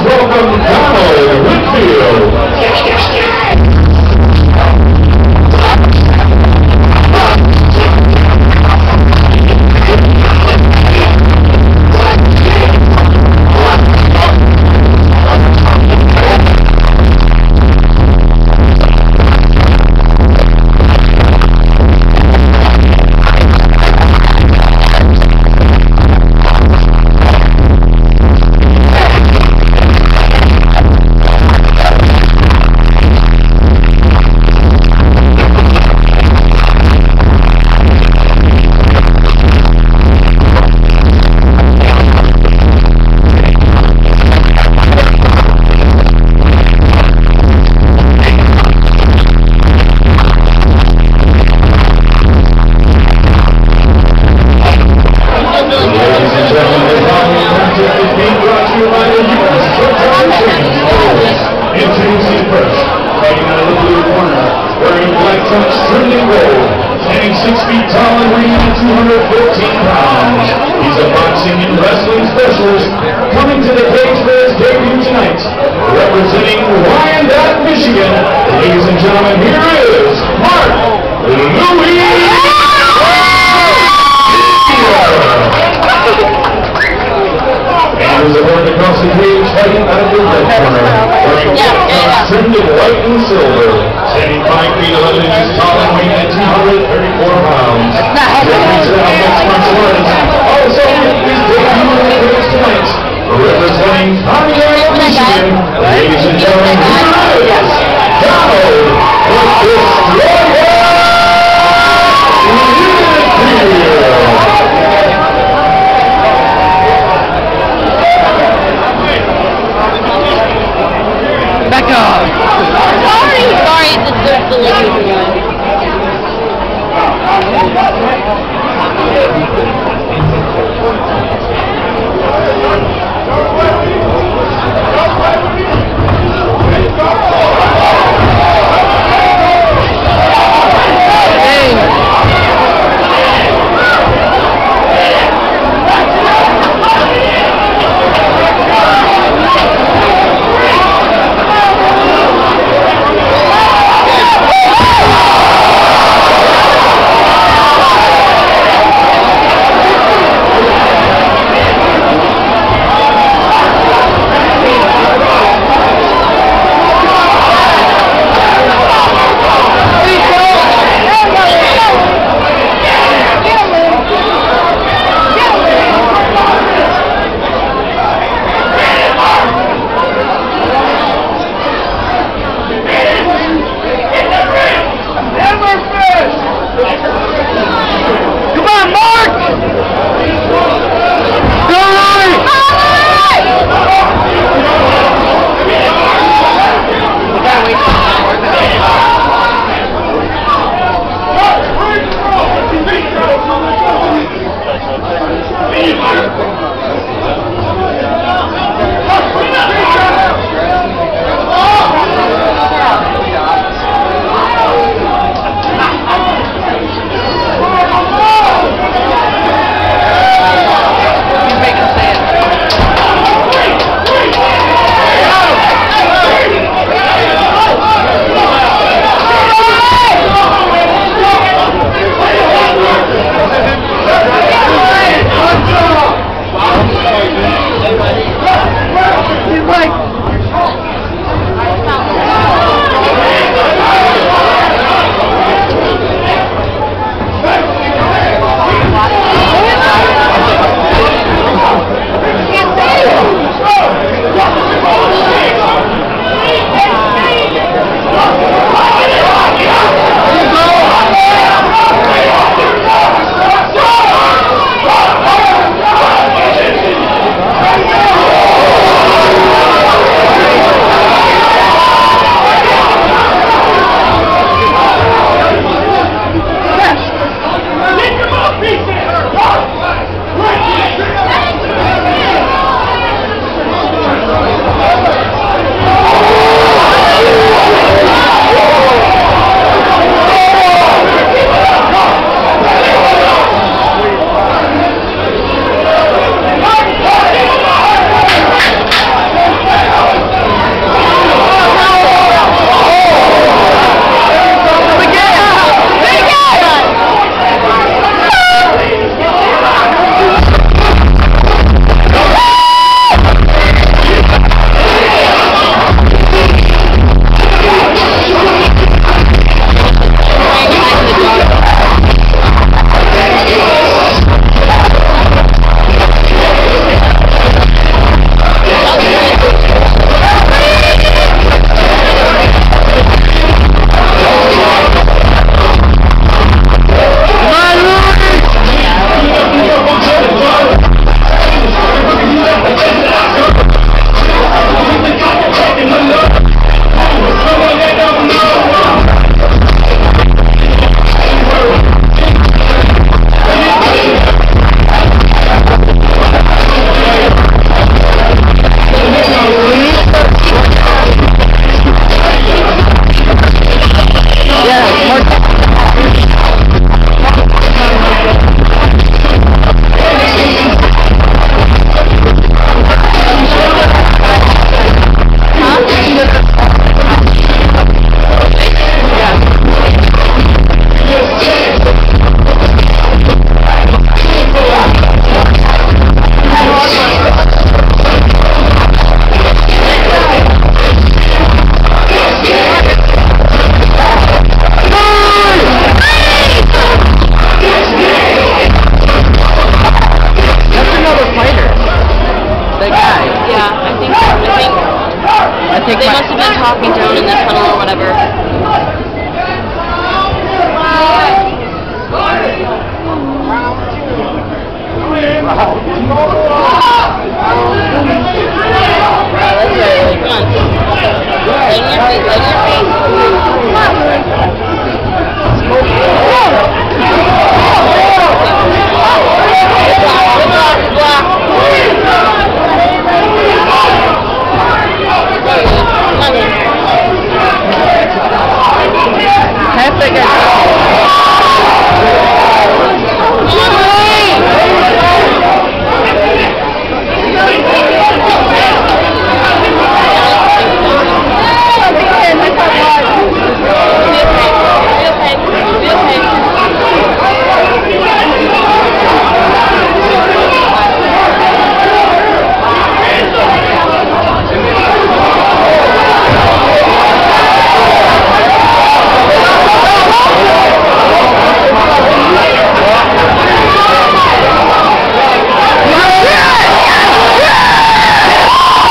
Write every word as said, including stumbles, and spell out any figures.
welcome Donald Whitfield. Introducing first, fighting out of the blue corner, wearing black trunks trimmed in gold, standing six feet tall and weighing in two hundred fifteen pounds. He's a boxing and wrestling specialist, coming to the cage for his debut tonight. Representing Wyandotte, Michigan, ladies and gentlemen, here is Mark Louis. And as a horn across the cage, fighting out of the red corner, wearing trimmed in white and silver, standing five feet eleven inches tall and weighing at two hundred thirty-four pounds. Representing our next martial artist, also with his debut in the cage tonight, representing Wyandotte, Michigan, ladies and gentlemen, here is Donald the Destroyer. Back up! Sorry! Sorry, it's just the lady one. take they must have been talking down in the tunnel or whatever. Round two.